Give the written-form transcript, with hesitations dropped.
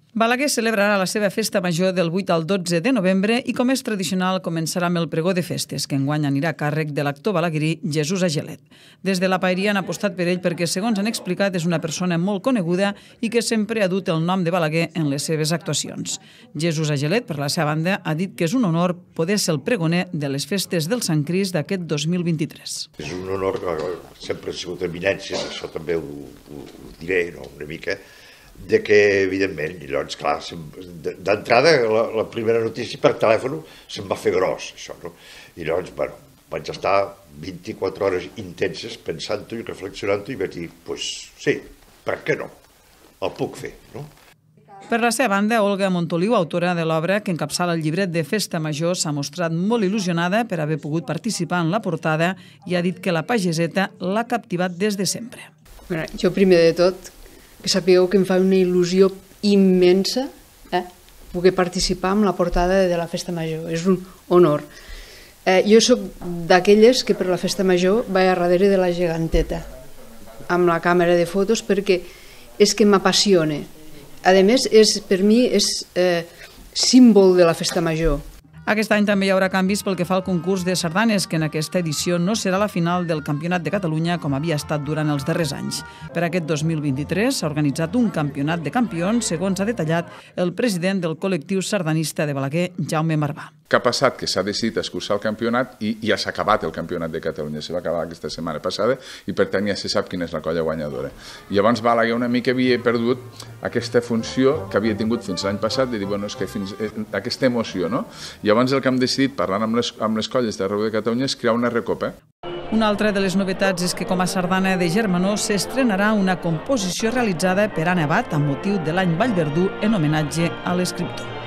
Balaguer celebrarà la seva festa major del 8 al 12 de novembre i, com és tradicional, començarà amb el pregó de festes, que enguany anirà a càrrec de l'actor balaguerí Jesús Agelet. Des de la paeria han apostat per ell perquè, segons han explicat, és una persona molt coneguda i que sempre ha dut el nom de Balaguer en les seves actuacions. Jesús Agelet, per la seva banda, ha dit que és un honor poder ser el pregoner de les festes del Sant Crist d'aquest 2023. És un honor, sempre ha sigut eminències, això també ho diré una mica, de que, evidentment, llavors, clar, d'entrada, la primera notícia per telèfon se'm va fer gros, això, no? I llavors, bueno, vaig estar 24 hores intenses pensant-ho i reflexionant-ho i vaig dir, doncs sí, per què no? El puc fer, no? Per la seva banda, Olga Montoliu, autora de l'obra que encapçala el llibret de Festa Major, s'ha mostrat molt il·lusionada per haver pogut participar en la portada i ha dit que la pageseta l'ha captivat des de sempre. Jo, primer de tot, que sapigueu que em fa una il·lusió immensa poder participar en la portada de la Festa Major. És un honor. Jo soc d'aquelles que per la Festa Major vaig a darrere de la geganteta amb la càmera de fotos perquè és que m'apassiona. A més, per mi és símbol de la Festa Major. Aquest any també hi haurà canvis pel que fa al concurs de sardanes, que en aquesta edició no serà la final del Campionat de Catalunya com havia estat durant els darrers anys. Per aquest 2023 s'ha organitzat un campionat de campions, segons ha detallat el president del col·lectiu sardanista de Balaguer, Jaume Marvà. Què ha passat? Que s'ha decidit escurçar el campionat i ja s'ha acabat el Campionat de Catalunya. Se va acabar aquesta setmana passada i per tant ja se sap quina és la colla guanyadora. I llavors Balaguer una mica havia perdut aquesta funció que havia tingut fins l'any passat de dir, bueno, és que fins aquesta emoció, no? I llavors el que hem decidit, parlant amb les colles d'arreu de Catalunya, és crear una recopa. Una altra de les novetats és que com a sardana de Germanó s'estrenarà una composició realitzada per Anna Abad amb motiu de l'any Vallverdú en homenatge a l'escriptor.